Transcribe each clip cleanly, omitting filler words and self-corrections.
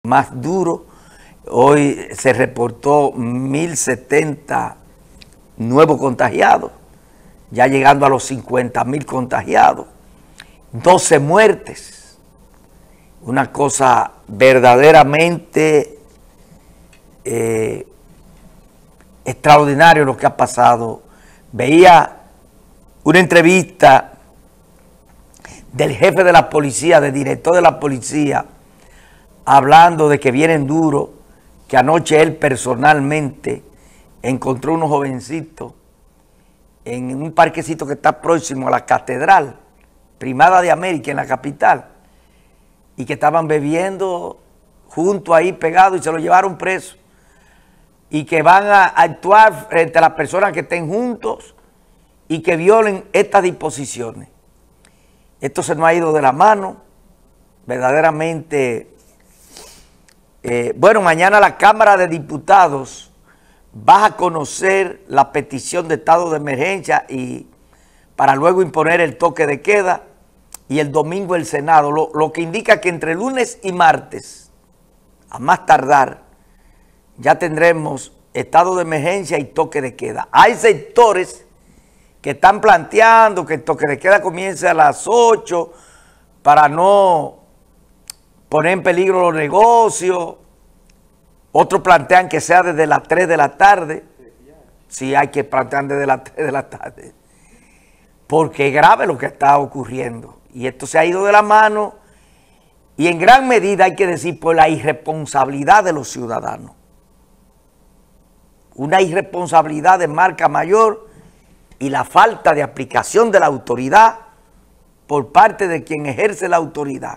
más duro. Hoy se reportó 1.070 nuevos contagiados, ya llegando a los 50.000 contagiados, 12 muertes. Una cosa verdaderamente extraordinario lo que ha pasado. Veía una entrevista del jefe de la policía, del director de la policía, hablando de que vienen duros, que anoche él personalmente encontró unos jovencitos en un parquecito que está próximo a la Catedral Primada de América, en la capital, y que estaban bebiendo junto ahí pegados y se lo llevaron preso, y que van a actuar frente a las personas que estén juntos y que violen estas disposiciones. Esto se nos ha ido de la mano, verdaderamente. Bueno, mañana la Cámara de Diputados va a conocer la petición de estado de emergencia y para luego imponer el toque de queda, y el domingo el Senado, lo que indica que entre lunes y martes, a más tardar, ya tendremos estado de emergencia y toque de queda. Hay sectores que están planteando que el toque de queda comience a las 8 para no poner en peligro los negocios. Otros plantean que sea desde las 3 de la tarde. Sí, hay que plantear desde las 3 de la tarde. Porque es grave lo que está ocurriendo. Y esto se ha ido de la mano. Y en gran medida hay que decir por la irresponsabilidad de los ciudadanos. Una irresponsabilidad de marca mayor y la falta de aplicación de la autoridad por parte de quien ejerce la autoridad.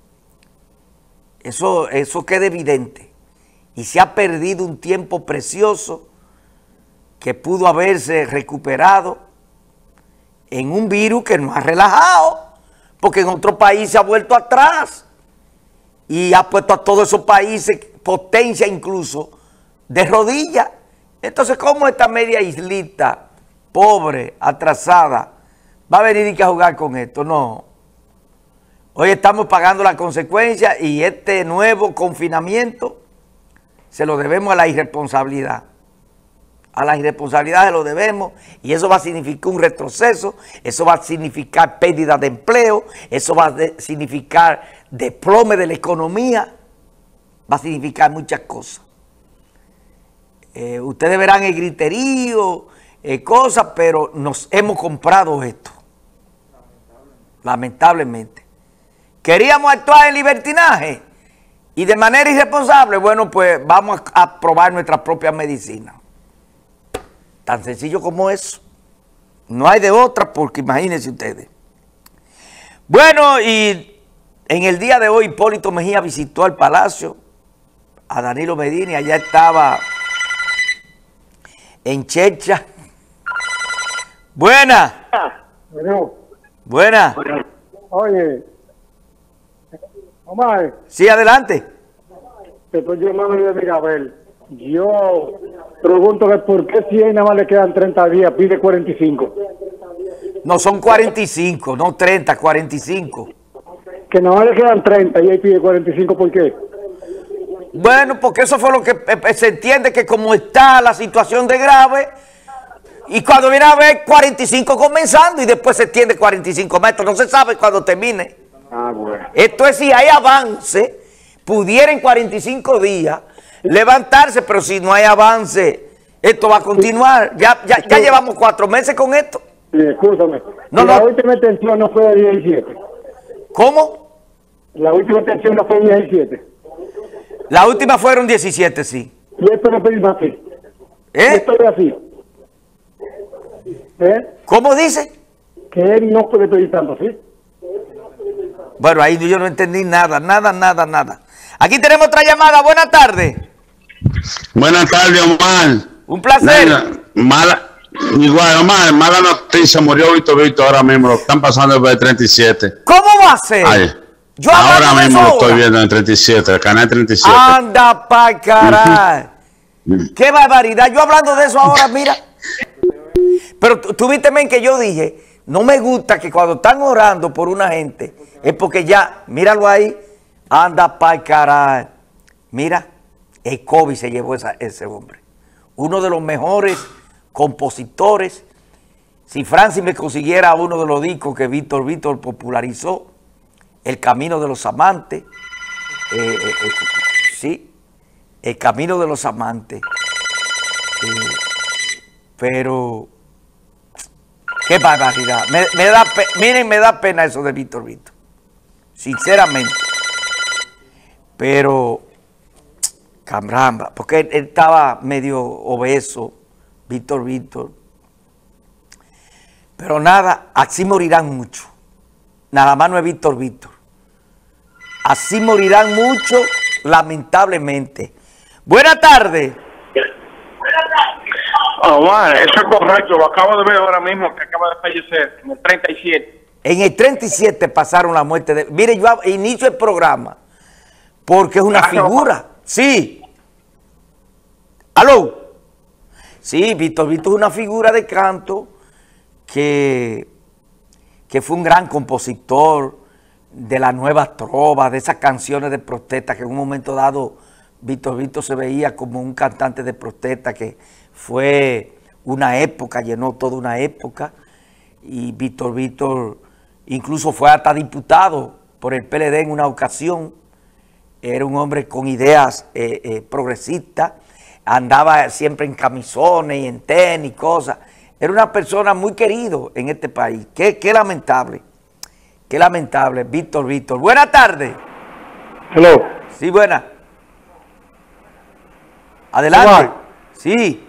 Eso queda evidente. Y se ha perdido un tiempo precioso que pudo haberse recuperado en un virus que nos ha relajado, porque en otro país se ha vuelto atrás y ha puesto a todos esos países, potencia incluso, de rodillas. Entonces, ¿cómo esta media islita, pobre, atrasada, va a venir y a jugar con esto? No. Hoy estamos pagando las consecuencias y este nuevo confinamiento se lo debemos a la irresponsabilidad. A la irresponsabilidad se lo debemos, y eso va a significar un retroceso, eso va a significar pérdida de empleo, eso va a significar desplome de la economía, va a significar muchas cosas. Ustedes verán el griterío, cosas, pero nos hemos comprado esto. Lamentablemente. Queríamos actuar en libertinaje y de manera irresponsable. Bueno, pues vamos a probar nuestra propia medicina. Tan sencillo como eso. No hay de otra, porque imagínense ustedes. Bueno, y en el día de hoy Hipólito Mejía visitó el Palacio a Danilo Medina y allá estaba en Checha. Buena. Bueno. Buena. Oye, Omar. Sí, adelante. Te estoy llamando de Mirabel. Yo pregunto que por qué si a él nada más le quedan 30 días, pide 45. No, son 45, no 30, 45. Que nada más le quedan 30 y él pide 45, ¿por qué? Bueno, porque eso fue lo que se entiende, que como está la situación de grave, y cuando viene a ver 45 comenzando y después se extiende 45 metros, no se sabe cuándo termine. Ah, bueno. Esto es, si hay avance, pudiera en 45 días levantarse, pero si no hay avance, esto va a continuar. Ya llevamos 4 meses con esto. Sí, escúchame. No, la no. última extensión no fue de 17. ¿Cómo? La última extensión no fue de 17. La última fueron 17, sí. Y esto no pedimos así. ¿Eh? Esto es así. ¿Cómo dice? Que él no puede pedir tanto así. Bueno, ahí yo no entendí nada. Aquí tenemos otra llamada. Buenas tardes. Buenas tardes, Omar. Un placer. Igual, Omar, mala noticia, murió Víctor ahora mismo, lo están pasando desde el 37. ¿Cómo va a ser? Ay, Yo ahora mismo lo estoy ahora. viendo en el 37, el canal 37. Anda pa' caray. Qué barbaridad. Yo hablando de eso ahora, mira. Pero tú viste, men, que yo dije, no me gusta que cuando están orando por una gente, es porque ya, míralo ahí, anda pa' caray. Mira, el COVID se llevó ese hombre. Uno de los mejores compositores. Si Francis me consiguiera uno de los discos que Víctor popularizó, El Camino de los Amantes, sí, El Camino de los Amantes, pero qué barbaridad. Miren, me da pena eso de Víctor, sinceramente, pero caramba, porque él estaba medio obeso, Víctor. Pero nada, así morirán muchos. Nada más no es Víctor. Así morirán muchos, lamentablemente. Buenas tardes. Omar, eso es correcto. Lo acabo de ver ahora mismo, que acaba de fallecer, en el 37. En el 37 pasaron la muerte de... Mire, yo inicio el programa porque es una figura. Sí. ¿Aló? Sí, Víctor es una figura de canto que fue un gran compositor de las nuevas trovas, de esas canciones de protesta, que en un momento dado Víctor se veía como un cantante de protesta, que fue una época, llenó toda una época, y Víctor incluso fue hasta diputado por el PLD en una ocasión. Era un hombre con ideas progresistas, andaba siempre en camisones y en tenis, cosas. Era una persona muy querido en este país. Qué lamentable. Qué lamentable, Víctor. Buenas tardes. Hello. Sí, buenas. Adelante. Omar. Sí.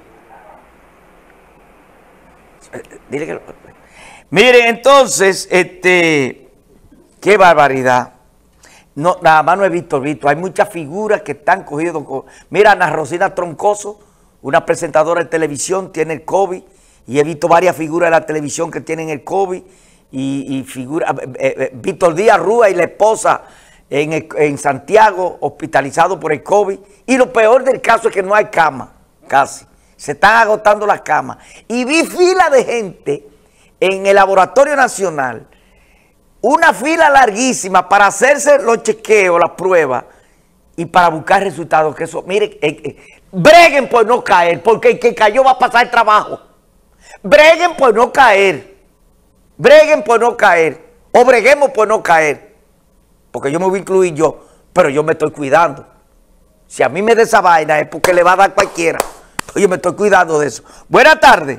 Dile que... Miren, entonces, qué barbaridad. No, nada más no he visto. Hay muchas figuras que están cogidas. Mira, Ana Rosina Troncoso, una presentadora de televisión, tiene el COVID. Y he visto varias figuras de la televisión que tienen el COVID. Y figuras, Víctor Díaz Rúa y la esposa en Santiago, hospitalizado por el COVID. Y lo peor del caso es que no hay cama, casi. Se están agotando las camas. Y vi fila de gente en el Laboratorio Nacional, una fila larguísima para hacerse los chequeos, las pruebas, y para buscar resultados. Que eso, miren, breguen por no caer, porque el que cayó va a pasar el trabajo. Breguen por no caer. Breguen por no caer. O breguemos por no caer. Porque yo me voy a incluir yo, pero yo me estoy cuidando. Si a mí me da esa vaina es porque le va a dar cualquiera. Yo me estoy cuidando de eso. Buenas tardes.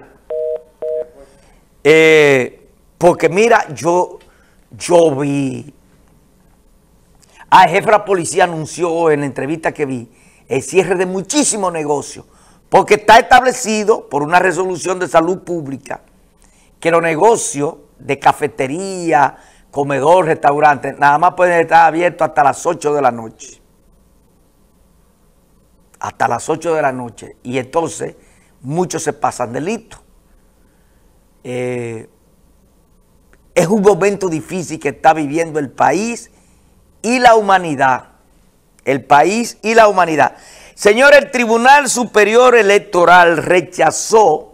Porque mira, yo vi, el jefe de la policía anunció en la entrevista que vi el cierre de muchísimos negocios, porque está establecido por una resolución de salud pública que los negocios de cafetería, comedor, restaurante, nada más pueden estar abiertos hasta las 8 de la noche. Hasta las 8 de la noche. Y entonces muchos se pasan de listo. Es un momento difícil que está viviendo el país y la humanidad. El país y la humanidad. Señor, el Tribunal Superior Electoral rechazó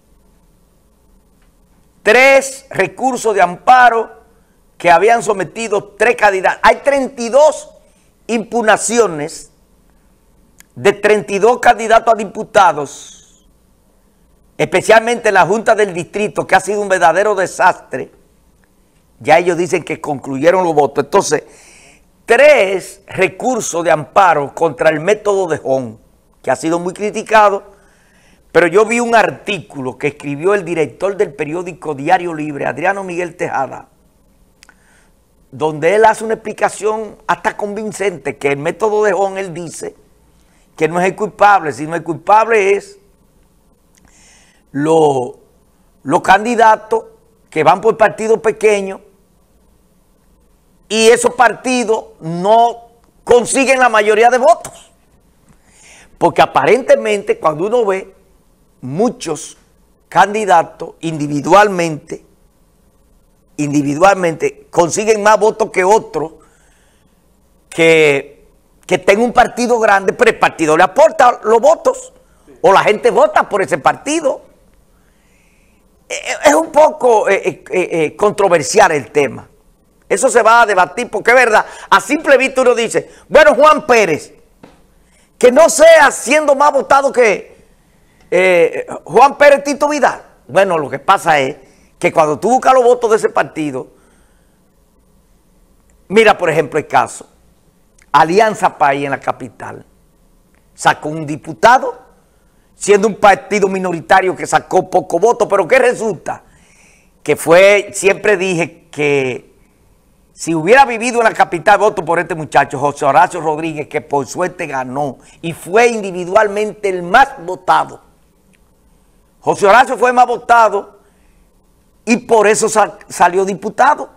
3 recursos de amparo que habían sometido 3 candidatos. Hay 32 impugnaciones de 32 candidatos a diputados, especialmente en la Junta del Distrito, que ha sido un verdadero desastre. Ya ellos dicen que concluyeron los votos. Entonces, 3 recursos de amparo contra el método de Hon, que ha sido muy criticado, pero yo vi un artículo que escribió el director del periódico Diario Libre, Adriano Miguel Tejada, donde él hace una explicación hasta convincente, que el método de Hon, él dice que no es el culpable, sino el culpable es los candidatos que van por partidos pequeños y esos partidos no consiguen la mayoría de votos. Porque aparentemente cuando uno ve muchos candidatos individualmente consiguen más votos que otros que tenga un partido grande, pero el partido le aporta los votos, o la gente vota por ese partido. Es un poco controversial el tema. Eso se va a debatir, porque es verdad, a simple vista uno dice, bueno, Juan Pérez, que no sea siendo más votado que Juan Pérez Tito Vidal. Bueno, lo que pasa es que cuando tú buscas los votos de ese partido, mira por ejemplo el caso, Alianza País en la capital, sacó un diputado, siendo un partido minoritario que sacó poco voto, pero ¿qué resulta? Que siempre dije que si hubiera vivido en la capital, voto por este muchacho, José Horacio Rodríguez, que por suerte ganó y fue individualmente el más votado. José Horacio fue el más votado y por eso salió diputado.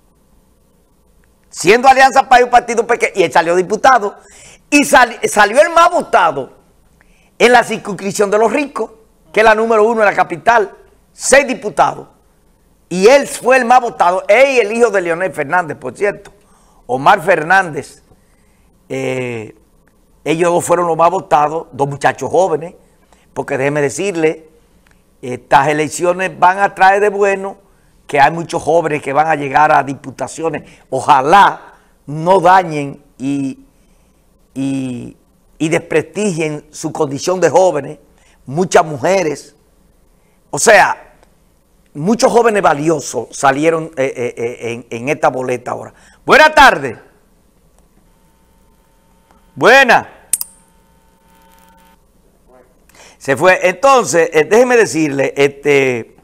Siendo Alianza País un partido pequeño, y él salió diputado. Y salió el más votado en la circunscripción de los ricos, que es la número 1 en la capital, 6 diputados. Y él fue el más votado, él y el hijo de Leonel Fernández, por cierto, Omar Fernández, ellos dos fueron los más votados, dos muchachos jóvenes, porque déjeme decirle, estas elecciones van a traer de bueno que hay muchos jóvenes que van a llegar a diputaciones, ojalá no dañen y desprestigien su condición de jóvenes, muchas mujeres, o sea, muchos jóvenes valiosos salieron en esta boleta ahora. Buenas tardes. Buenas. Se fue. Entonces, déjeme decirle,